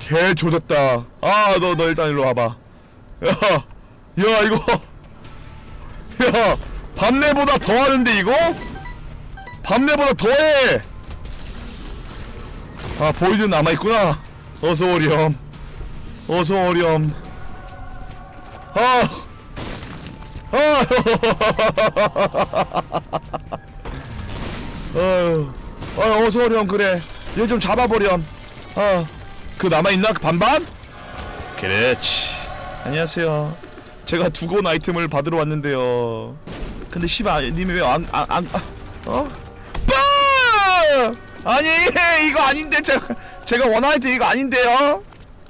개 조졌다. 아, 너 일단 일로 와봐. 야, 이거. 야, 밤내보다 더 하는데, 이거? 밤내보다 더 해! 아, 보이드 남아있구나. 어서오렴. 어서오렴. 어서오렴. 그래, 얘 좀 잡아보렴. 그 남아있나? 그 반반? 그렇지. 안녕하세요. 제가 두고 온 아이템을 받으러 왔는데요. 근데 씨발 님이 왜 어? 빵! 아니 이거 아닌데. 제가 원하는 아이템 이거 아닌데요.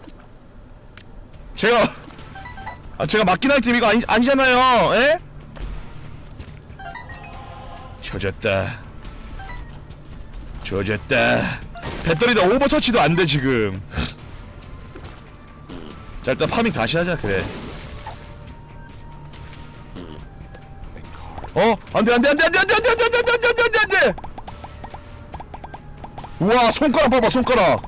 제가 맡긴 아이템 이거 아니잖아요. 에? 조졌다. 배터리도 오버처치도 안돼 지금. 자, 일단 파밍 다시 하자. 그래. 안돼. 우와, 손가락 봐봐, 손가락.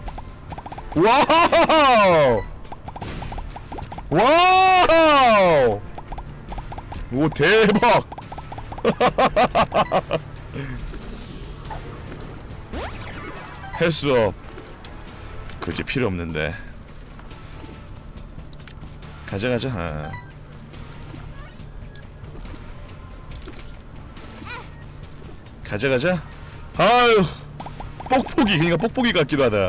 와우. 오, 대박. 헬스업 그게 필요 없는데. 가자. 가자. 아유, 뽁뽁이. 그니까 뽁뽁이 같기도 하다.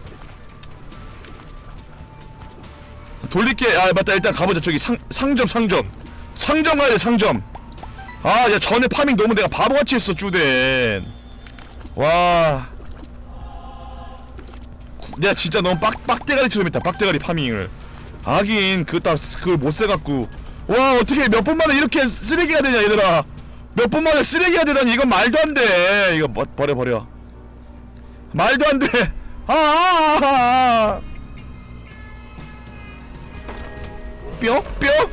돌릴게. 아, 맞다. 일단 가보자. 저기 상점 가야 돼. 상점. 아, 야, 전에 파밍 너무 내가 바보같이 했어. 쭈댄. 와, 내가 진짜 너무 빡대가리처럼 했다. 빡대가리 파밍을. 하긴 그걸 못 세갖고. 와, 어떻게 몇 번 만에 이렇게 쓰레기가 되냐 얘들아. 몇 번 만에 쓰레기가 되다니. 이건 말도 안 돼. 이거 버려. 말도 안 돼. 뿅?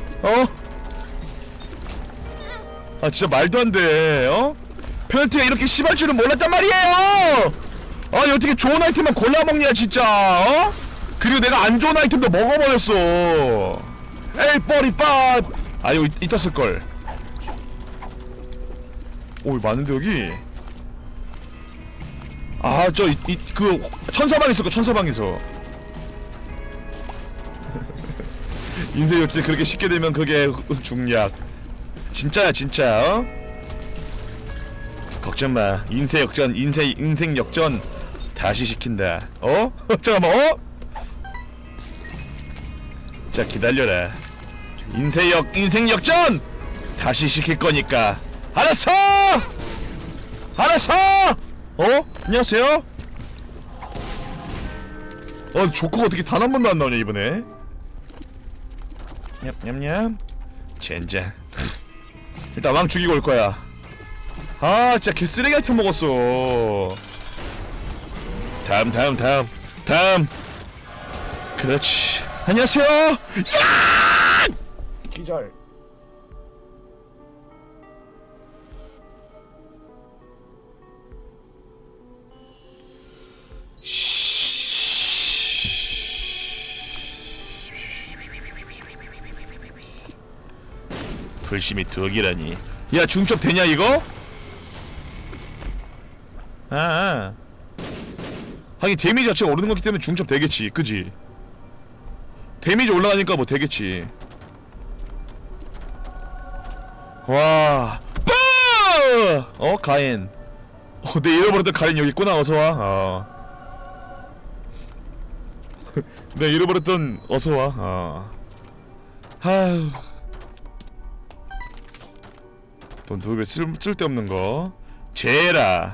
진짜 말도 안 돼. 페널티가 이렇게 심할 줄은 몰랐단 말이에요. 아니, 어떻게 좋은 아이템만 골라 먹냐 진짜. 그리고 내가 안 좋은 아이템도 먹어버렸어. 에이, 뻘이빠. 아, 이거 이따 쓸걸. 오, 많은데 여기. 아, 그 천사방 있을 거. 천사방에서. 인생 역시 그렇게 쉽게 되면 그게 중약. 진짜야 진짜. 걱정마. 인생 역전 다시 시킨다. 잠깐만. 자, 기다려라. 인생 역전 다시 시킬 거니까. 알았어. 안녕하세요. 조커가 어떻게 단 한 번도 안 나오냐 이번에. 냠냠냠. 젠장. 일단 왕 죽이고 올 거야. 아, 진짜 개쓰레기 아이템 먹었어. 다음. 그렇지. 안녕하세요. 야! 기절. 불심이 덕이라니. 야, 중첩 되냐 이거? 하긴 데미지 자체가 오르는 거기 때문에 중첩 되겠지. 그지? 데미지 올라가니까 뭐 되겠지. 와. 뿌! 가인. 내 잃어버렸던 가인 여기 있구나. 어서와. 내 잃어버렸던 어서와. 아휴. 돈 2배 쓸데없는 거. 제라.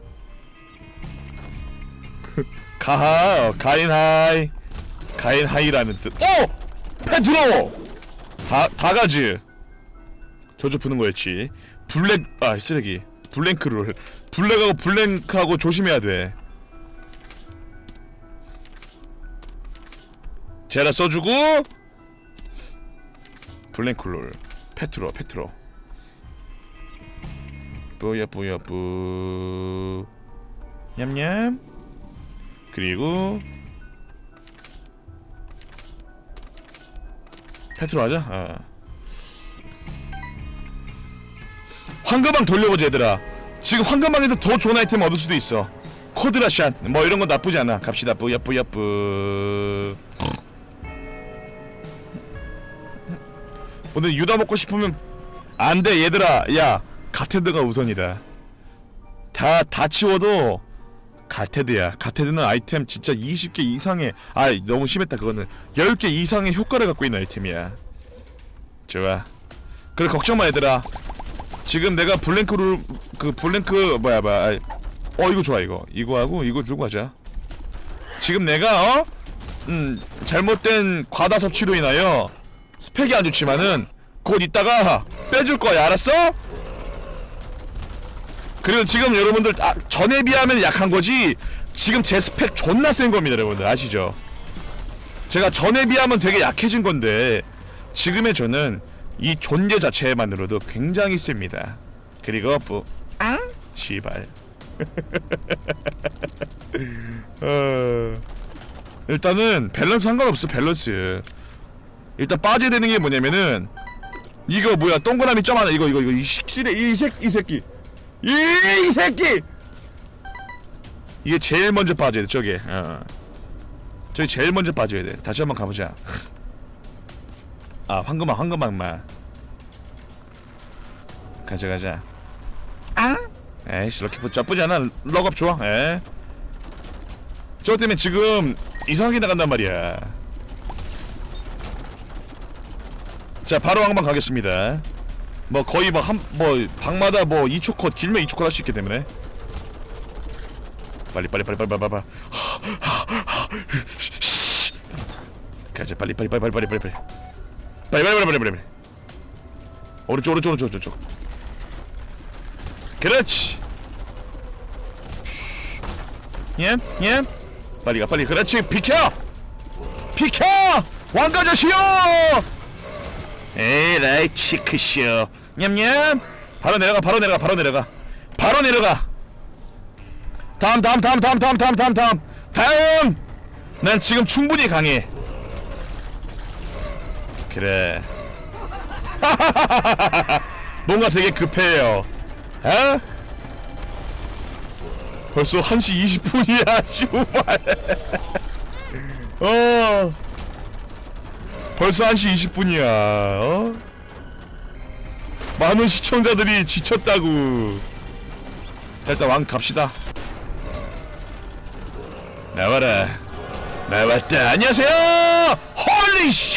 가인 하이라는 뜻. 페트로! 다가즈. 저주 푸는 거였지. 쓰레기. 블랭크를. 블랭크하고 조심해야 돼. 제라 써주고. 블랭크롤. 페트로. 뿌. 냠냠. 그리고 패트로 하자. 황금방 돌려보자 얘들아. 지금 황금방에서 더 좋은 아이템 얻을 수도 있어. 코드라샷 뭐 이런 건 나쁘지 않아. 갑시다. 뿌야뿌야뿌. 오늘 유다 먹고 싶으면 안돼 얘들아. 야 가테드가 우선이다. 다 치워도 가테드야. 가테드는 아이템 진짜 20개 이상의 너무 심했다. 그거는 10개 이상의 효과를 갖고 있는 아이템이야. 좋아. 그래 걱정마 얘들아. 지금 내가 블랭크를 블랭크 뭐야 이거 좋아. 이거 하고 이거 들고 가자. 지금 내가 잘못된 과다 섭취로 인하여 스펙이 안 좋지만은 곧 이따가 빼줄 거야. 알았어? 그리고 지금 여러분들 전에 비하면 약한 거지. 지금 제 스펙 존나 센 겁니다 여러분들. 아시죠? 제가 전에 비하면 되게 약해진 건데 지금의 저는 이 존재 자체만으로도 굉장히 셉니다. 그리고 시발. 일단은 밸런스 상관없어. 밸런스 일단 빠져야 되는 게 뭐냐면은 이거 뭐야 동그라미 점 하나 이거 이 새끼 이게 제일 먼저 빠져야 돼. 저기 제일 먼저 빠져야 돼. 다시 한번 가보자. 황금방만 가자. 에이씨 럭키 나쁘지 않아. 럭업 좋아. 저거 때문에 지금 이상하게 나간단 말이야. 자 바로 황금방 가겠습니다. 뭐 거의 방마다 2초 컷 길면 2초 컷 할 수 있기 때문에 빨리 가자. 빨리 오른쪽 그렇지. 예 빨리 가. 그렇지. 비켜 왕가자시여. 에라이 치크쇼. 냠냠. 바로 내려가. 다음. 난 지금 충분히 강해. 그래. 뭔가 되게 급해요. 벌써 1시 20분이야. 슈발. 벌써 1시 20분이야. 많은 시청자들이 지쳤다고. 자 일단 왕 갑시다. 나왔다. 안녕하세요. 홀리 쉣.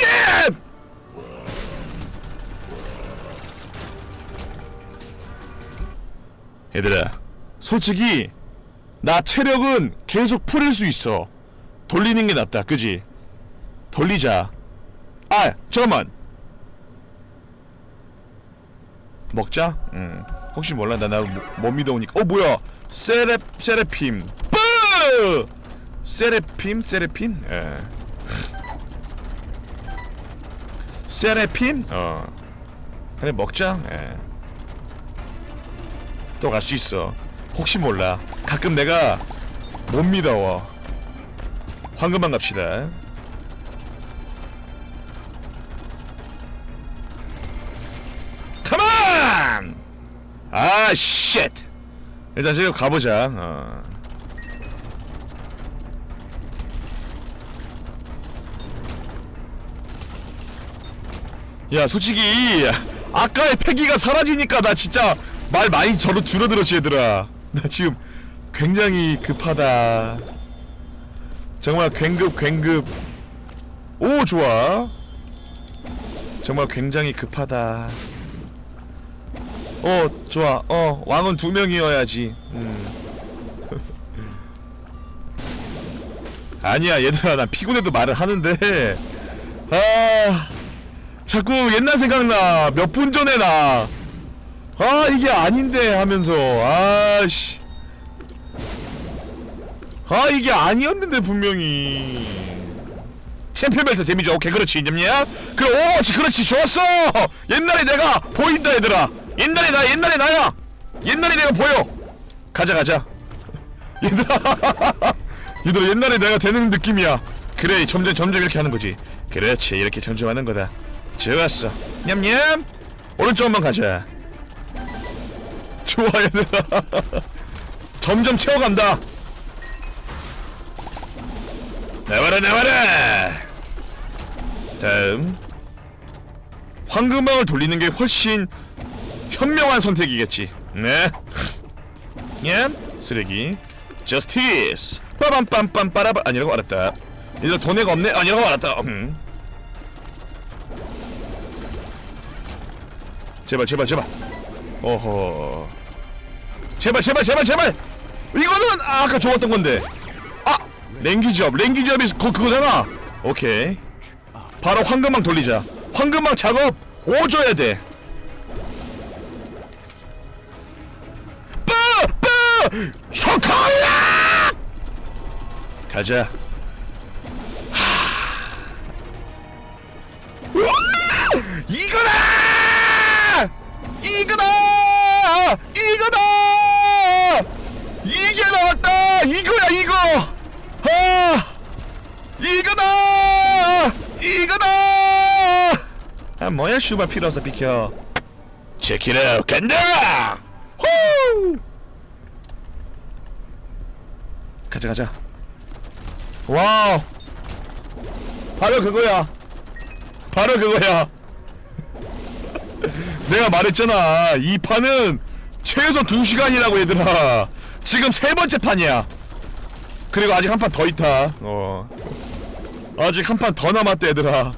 얘들아 솔직히 나 체력은 계속 풀릴 수 있어. 돌리는 게 낫다. 그지? 돌리자. 잠깐만 먹자. 혹시 몰라. 나 못 믿어오니까. 뭐야 세레핌 뿌! 세레핌? 세레핌? 그래 먹자. 또 갈 수 있어. 혹시 몰라. 가끔 내가 못 믿어워. 황금방 갑시다. 컴온! 쉣! 일단 저기 가보자. 야 솔직히 아까의 패기가 사라지니까 나 진짜 말 많이 줄어들었지 얘들아. 나 지금 굉장히 급하다. 정말 굉급. 오 좋아. 정말 굉장히 급하다. 좋아. 왕은 2명이어야지. 아니야 얘들아 나 피곤해도 말을 하는데 자꾸 옛날 생각나. 몇 분 전에 나 이게 아닌데 하면서 씨 이게 아니었는데 분명히. 챔피언벨트 데미지 오케이 그렇지. 냠냐 그래 오버워치 그렇지 좋았어. 옛날에 내가 보인다 얘들아. 옛날에 나야. 옛날에 내가 보여. 가자 얘들아 옛날에 내가 되는 느낌이야. 그래 점점 이렇게 하는 거지. 그렇지 이렇게 점점 하는 거다. 좋았어. 냠냠. 오른쪽 한번 가자. 좋아 얘들아. 점점 채워간다. 나와라 나와라. 다음 황금방을 돌리는 게 훨씬 현명한 선택이겠지. 네. 냠. 쓰레기. 저스티스. 빠밤빰빰 빠라바. 아니라고 알았다. 이제 돈애가 없네. 아니라고 알았다. 제발 제발 제발. 어허. 제발 제발 제발 제발. 이거는 아까 좋았던 건데. 아 랭귀지업. 랭귀지업이 그거잖아. 오케이. 바로 황금망 돌리자. 황금망 작업 오줘야 돼. 뿌뿌 소콜라. 가자. 이거다! 이거다! 이거다! 이게 나왔다! 이거야 이거! 아! 이거다! 이거다! 아 뭐야 슈발 필요 없어 비켜. 체키라 간다! 후! 가자 가자. 와우! 바로 그거야. 바로 그거야. 내가 말했잖아. 이 판은 최소 2시간이라고 얘들아. 지금 3번째 판이야. 그리고 아직 한 판 더 있다. 아직 한 판 더 남았다 얘들아.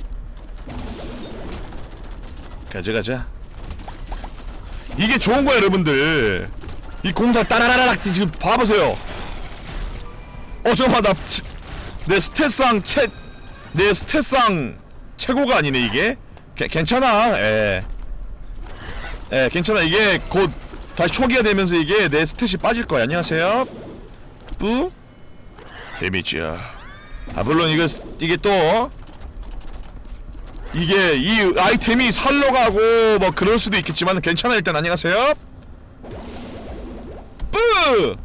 가자 가자. 이게 좋은거야 여러분들. 이 공사 따라라락 지금 봐보세요. 잠깐만 내 스탯상 최고가 아니네 이게. 괜찮아. 괜찮아. 이게 곧 다시 초기화 되면서 이게 내 스탯이 빠질 거야. 안녕하세요. 뿌 데미지야. 아 물론 이게 또 이게 이 아이템이 살러 가고 뭐 그럴 수도 있겠지만 괜찮아. 일단 안녕하세요. 뿌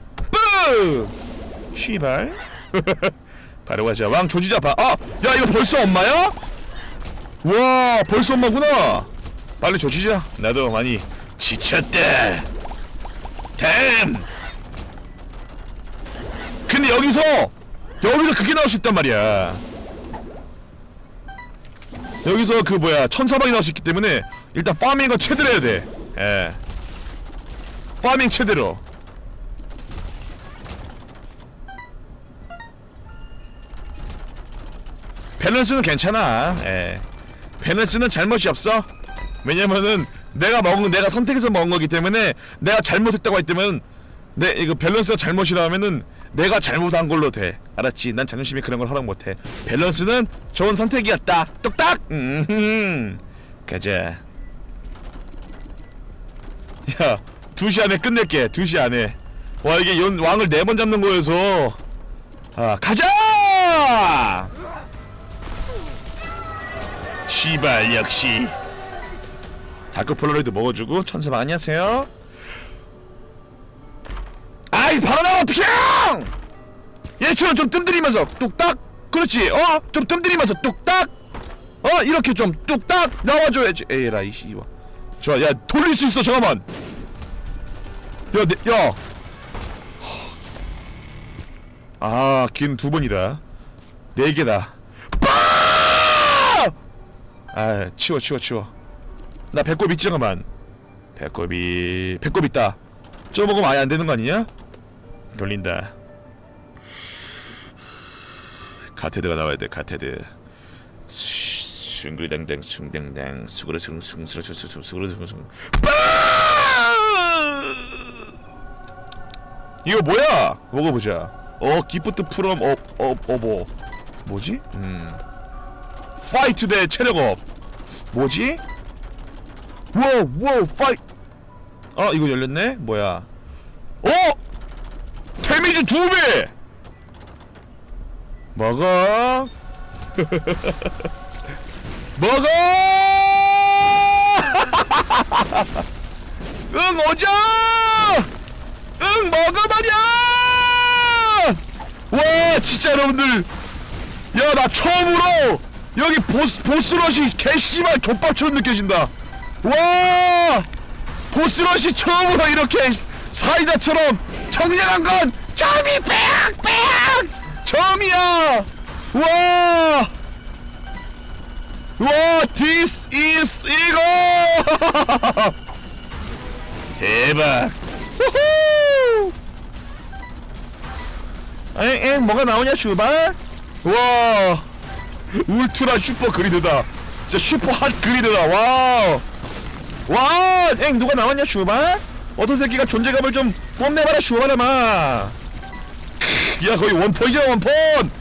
씨발. 바로 가자. 왕 조지자 봐. 야 이거 벌써 엄마야? 와 벌써 엄마구나. 빨리 조지자. 나도 많이 지쳤다. 댐. 근데 여기서 그게 나올 수 있단 말이야. 여기서 그 뭐야 천사방이 나올 수 있기 때문에 일단 파밍은 최대로 해야 돼. 파밍 최대로. 밸런스는 괜찮아. 밸런스는 잘못이 없어. 왜냐면은 내가 선택해서 먹은 거기 때문에 내가 잘못했다고 했다면 이거 밸런스가 잘못이라면은 내가 잘못한 걸로 돼. 알았지? 난 자존심이 그런 걸 허락 못해. 밸런스는 좋은 선택이었다. 뚝딱. 가자. 야 2시 안에 끝낼게. 2시 안에. 와 이게 왕을 4번 잡는 거여서. 가자. 시발 역시. 다크 폴라로이드 먹어주고 천사방 안녕하세요. 아이 바로 나와 어떡해! 얘처럼 좀 뜸들이면서 뚝딱. 그렇지. 좀 뜸들이면서 뚝딱. 이렇게 좀 뚝딱 나와줘야지. 에라이 씨발. 좋아. 야 돌릴 수 있어. 잠깐만. 긴 2번이다 4개다. 치워. 나 배꼽 있지 잠깐만. 배꼽 있다. 저 먹으면 아예 안 되는 거 아니냐? 돌린다. 카테드가 나와야 돼. 카테드. 숭그리당당 숭당당 수그르숭숭. 이거 뭐야? 먹어보자. 기프트 프롬 뭐지? 파이트 대 체력업. 뭐지? 와우 파이트. 이거 열렸네? 뭐야? 데미지 2배! 먹어! 먹어! 응 오자! 응 먹어 말이야! 와 진짜 여러분들, 야 나 처음으로 여기 보스러시 개씨발 족밥처럼 느껴진다. 와 보스러시 처음으로 이렇게 사이다처럼 정렬한 건 처음이 빽빽 처음이야. 와 this is 이거 대박. 후후 엥 뭐가 나오냐 슈발. 와 울트라 슈퍼 그리드다. 진짜 슈퍼 핫 그리드다. 와우 엥 누가 나왔냐 슈발. 어떤 새끼가 존재감을 좀 뽐내봐라 슈발아마. 야 거의 원펀이잖아 원펀.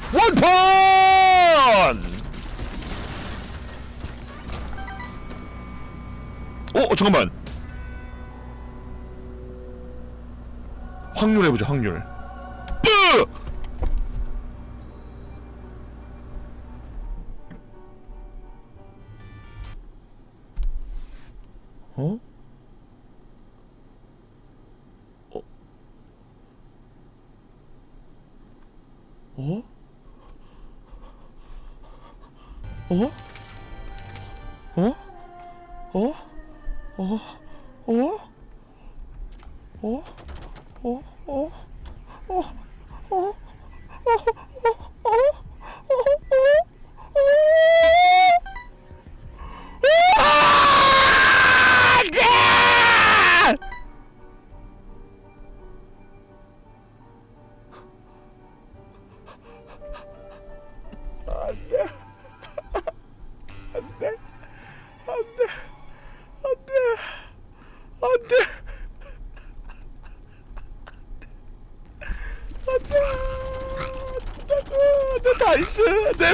잠깐만. 확률 해보자 확률. 뿌! 어? 어? 어? 어? 어? 어? 어? 어? 어? 어? 어? 내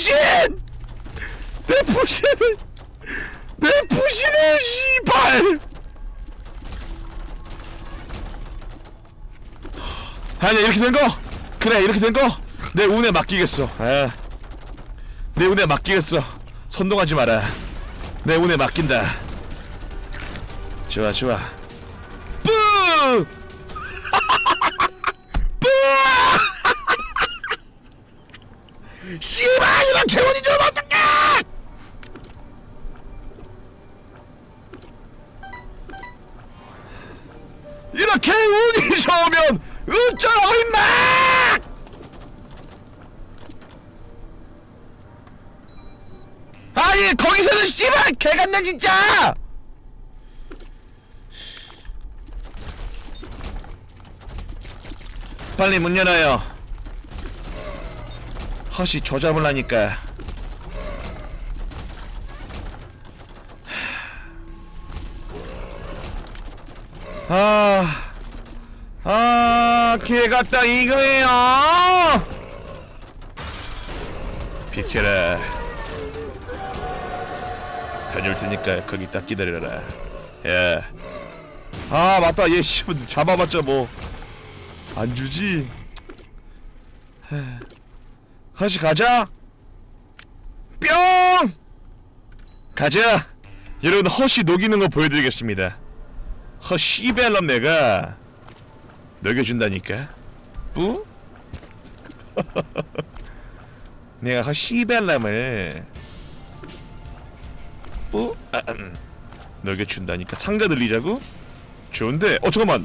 부신은 씨발. 아니 이렇게 된 거? 그래 이렇게 된 거? 내 운에 맡기겠어. 내 운에 맡기겠어. 선동하지 마라. 내 운에 맡긴다. 좋아 뿌! 뿌! 씨발 이렇게 운이 좀 어떡해! 이렇게 운이 좋으면 어쩌라고 임마! 아니 거기서는 씨발 개같네 진짜! 빨리 문 열어요. 헛이 조잡을라니까. 개같다 이거예요. 비켜라. 다녀올 테니까 거기 딱 기다려라. 야. 맞다. 얘 씨 잡아봤자 뭐 안 주지. 다시 가자. 뿅. 가자. 여러분 헛이 녹이는 거 보여드리겠습니다. 헛 씨벨럼 내가 녹여준다니까. 뿌? 내가 헛 씨벨럼을 뿌? 녹여준다니까. 상자 들리자고? 좋은데. 잠깐만.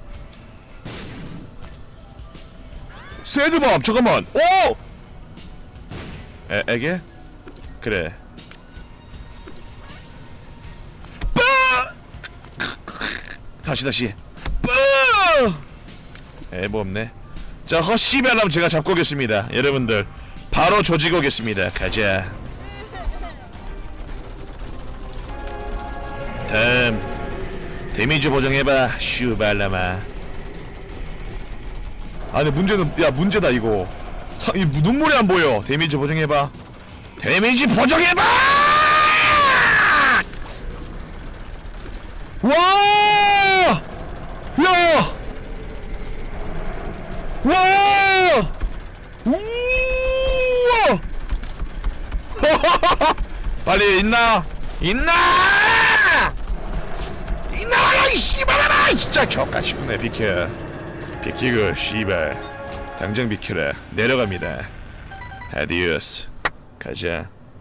새드밤 잠깐만. 오! 애게? 그래. 뿌! 다시. 뿌! 뭐 없네. 자, 헛씨벨람 제가 잡고 오겠습니다. 여러분들 바로 조지고 오겠습니다. 가자. 다음 데미지 보정해봐 슈발라마. 아니 문제는 문제다 이거. 이 눈물이 안 보여. 데미지 보정해봐. 데미지 보정해봐. 와! 야! 와! 우와! 빨리 있나? 이나와라 이 씨발아라! 진짜 격가시구네. 비키고 씨발 당장 비켜라. 내려갑니다. 아디오스. 가자.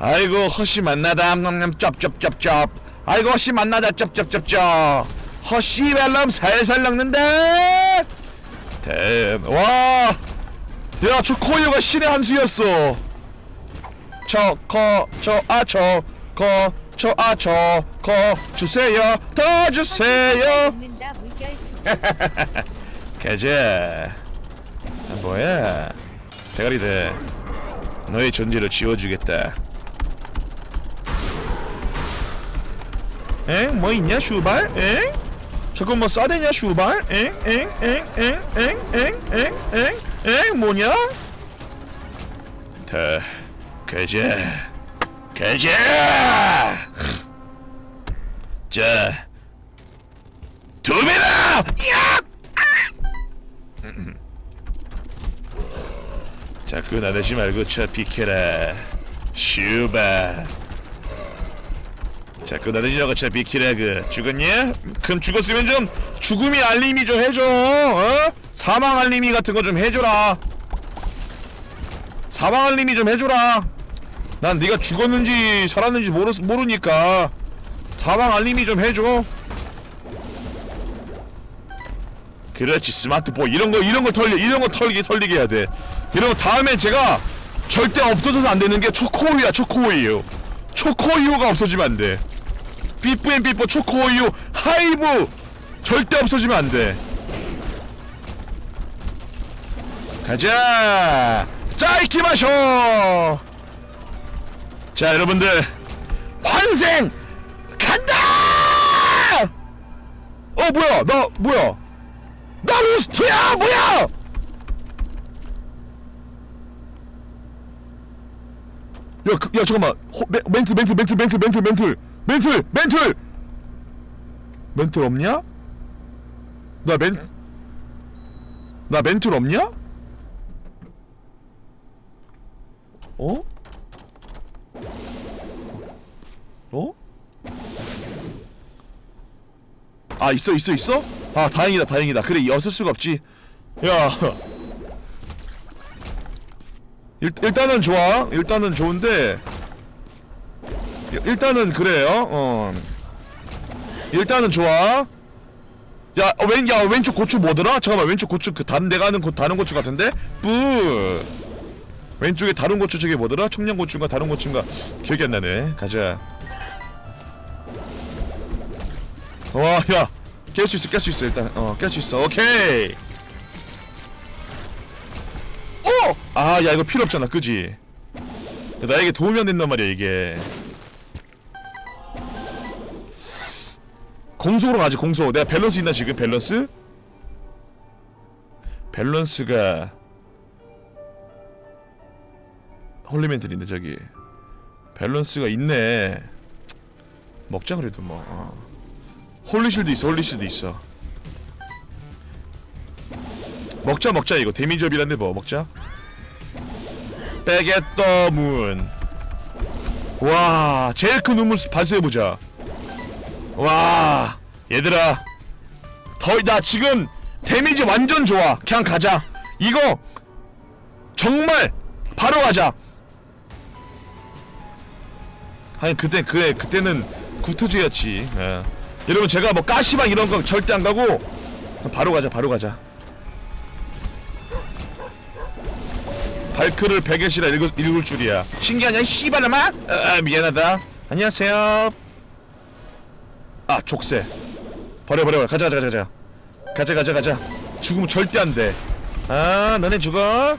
아이고 허씨 만나다 쩝쩝쩝쩝. 아이고 허씨 만나다 쩝쩝쩝쩝. 허씨 벨럼 살살 낚는데. 와, 야 초코우유가 신의 한 수였어. 저거 주세요. 더 주세요. 가자. 뭐야? 대가리들, 너의 존재를 지워주겠다. 엥? 뭐 있냐 슈발? 엥? 저거 뭐 싸대냐 슈발? 엥? 뭐냐? 다 가자. 자, 두 배다! 야! 자꾸 나대지 말고 쳐 비켜라. 슈바. 자꾸 나대지 말고 쳐 비키라고. 죽었냐? 그럼 죽었으면 좀 죽음이 알림이 좀 해줘. 어? 사망 알림이 같은 거 좀 해줘라. 사망 알림이 좀 해줘라. 난 네가 죽었는지 살았는지 모르니까 사망 알림이 좀 해줘. 그렇지, 스마트폰 이런 거 털리게 해야 돼. 이런 거 다음에 제가 절대 없어져서 안 되는 게 초코우유야. 초코우유가 없어지면 안 돼. 삐뿌앤삐뿌 초코우유 하이브 절대 없어지면 안 돼. 가자. 자, 이키마쇼. 자, 여러분들 환생 간다. 뭐야, 나 루스트야. 뭐야? 야 잠깐만. 멘틀 없냐? 나 멘틀 없냐? 어? 아, 있어? 아, 다행이다. 그래, 없을 수가 없지. 야, 일단은 좋아. 일단은 좋은데, 일단은 그래요. 일단은 좋아. 야, 왼쪽 고추 뭐더라? 잠깐만, 왼쪽 고추 그 다른 데 가는 다른 고추 같은데? 뿌. 왼쪽에 다른 고추 저게 뭐더라? 청양고추인가 다른 고추인가 기억이 안 나네. 가자. 와, 야, 깰 수 있어 일단. 깰 수 있어. 오케이. 아, 야, 이거 필요 없잖아, 그지? 나에게 도움이 안 된단 말이야 이게. 공소로 가지. 공소. 내가 밸런스 있나 지금? 밸런스가 홀리멘틀인데 저기 밸런스가 있네. 먹자 그래도 뭐. 홀리실드 있어. 먹자 이거 데미지업이란데 뭐 먹자. 빼겠더문. 와, 제일 큰 눈물 반수해보자. 와, 얘들아, 나 지금 데미지 완전 좋아. 그냥 가자. 이거 정말 바로 가자. 아니 그때는 구트즈였지. 여러분, 제가 뭐 가시방 이런 거 절대 안 가고 바로 가자. 발크를 100엣이라 읽을 줄이야. 신기하냐 씨발놈아. 미안하다. 안녕하세요. 아, 족쇄 버려. 가자. 죽으면 절대 안 돼. 아, 너네 죽어.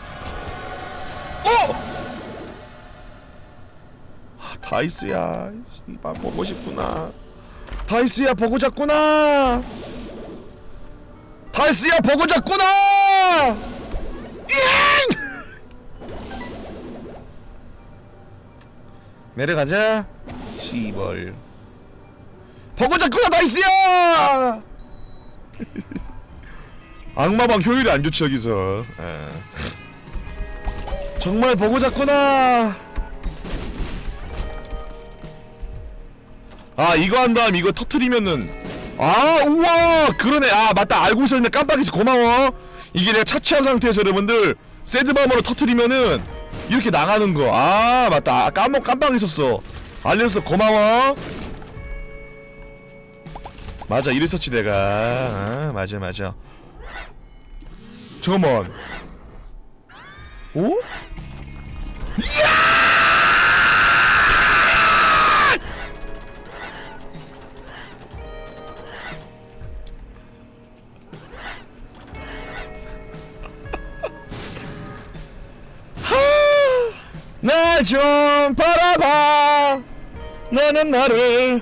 다이스야. 씨발 보고 싶구나. 다이스야 보고 잤구나. 내려가자. 씨벌 보고 잤구나. 다이스야. 악마방 효율이 안 좋지 여기서. 정말 보고 잤구나. 아, 이거 한 다음 이거 터트리면은, 아, 우와, 그러네. 아, 맞다, 알고 있었는데 깜빡해서 고마워. 이게 내가 차치한 상태에서 여러분들 새드밤으로 터트리면은 이렇게 나가는 거. 아 맞다. 깜빡 있었어. 알려줘서 고마워. 맞아 이랬었지 내가. 아 맞아. 잠깐만. 오? 나 좀 바라봐. 나는 나를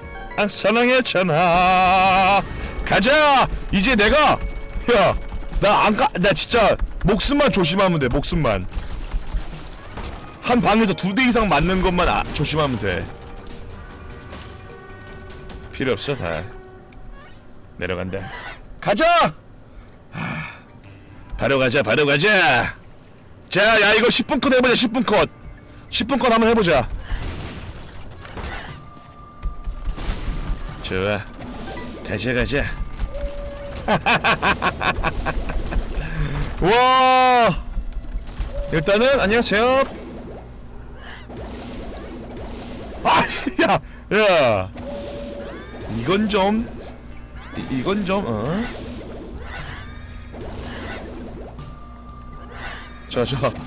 사랑했잖아. 가자. 이제 내가 야 나 진짜 목숨만 조심하면 돼. 목숨만 한 방에서 2대 이상 맞는 것만 조심하면 돼. 필요 없어. 다 내려간다. 가자. 바로 가자. 자, 야 이거 10분 컷 해보자. 10분 컷 한번 해보자. 좋아. 가자. 와. 일단은 안녕하세요. 야. 이건 좀 자.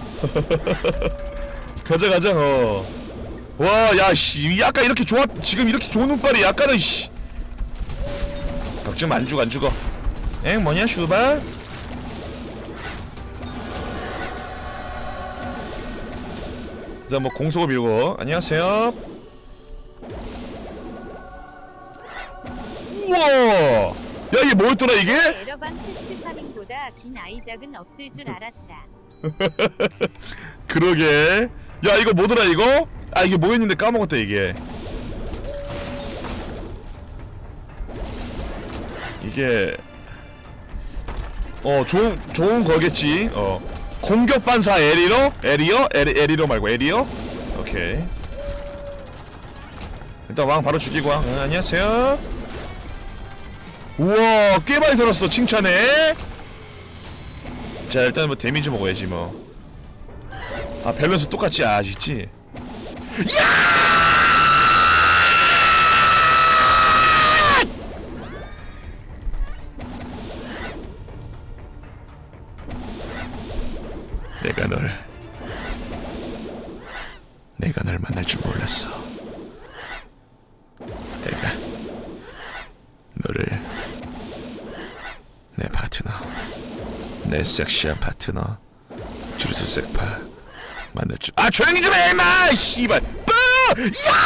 가자. 와, 야, 씨, 약간 이렇게 지금 이렇게 좋은 운빨이 약간은, 씨. 걱정 안 죽어. 엥, 뭐냐, 슈발? 자, 뭐, 공속을 밀고. 안녕하세요. 우와! 야, 이게 뭐였더라, 이게? 에러방 테스트 파밍보다 긴 아이작은 없을 줄 알았다. 그러게. 야 이거 뭐더라 이거? 아 이게 뭐였는데 까먹었다 이게. 이게 좋은 거겠지. 공격 반사 에리어 말고 에리어. 오케이. 일단 왕 바로 죽이고 왕. 안녕하세요. 우와 꽤 많이 살았어. 칭찬해. 자 일단 뭐 데미지 먹어야지 뭐. 아 밸런스 똑같지 아시지? 야! 내가 널 만날 줄 몰랐어. 내가 너를 내 파트너, 내 섹시한 파트너 주루스 섹파 만날 줄. 아 조용히 좀 해 임마 씨발. 뿌! 야!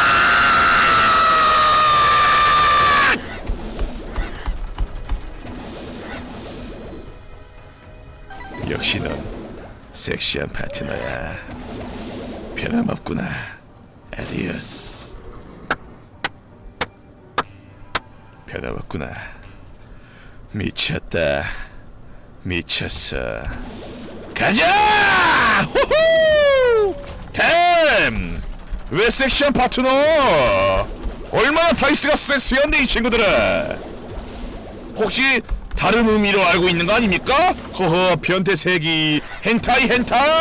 역시 넌 섹시한 파트너야. 변함없구나. 아디오스. 변함없구나. 미쳤다. 미쳤어. 가자! 후후! 템! 왜 섹시한 파트너? 얼마나 다이스가 섹시한데 이 친구들은. 혹시 다른 의미로 알고 있는 거 아닙니까? 허허 변태 세기 hentai.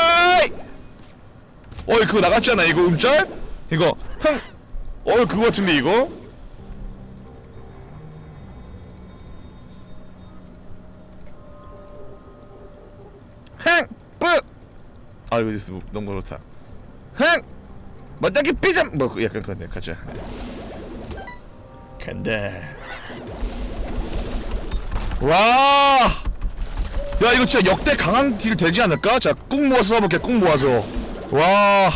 어이 그거 나갔잖아 이거 음짤? 이거 흥! 그거 같은데 이거? 흥! 뿌! 아 이거 너무 그렇다. 흥! 멋지게 삐점! 뭐 약간 그거네. 가자. 간다. 와! 야 이거 진짜 역대 강한 딜 되지 않을까? 자 꾹 모아서 써볼게. 꾹 모아서. 와.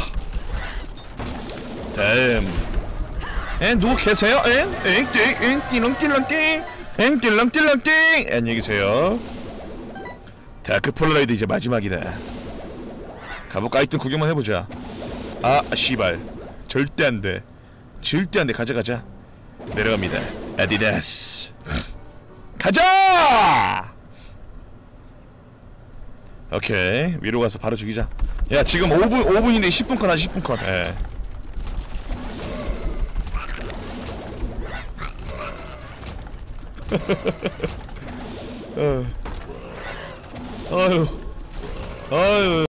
다음. 누구 계세요? 띠렁띠렁띠. 안녕히 계세요. 다크 폴라로이드 이제 마지막이다. 가볼까? 하여튼 구경만 해보자. 아 씨발 절대 안돼. 가자. 내려갑니다. 아디다스. 가자! 오케이 위로 가서 바로 죽이자. 야 지금 5분인데 10분 컷 하자. 10분 컷. 예. 아유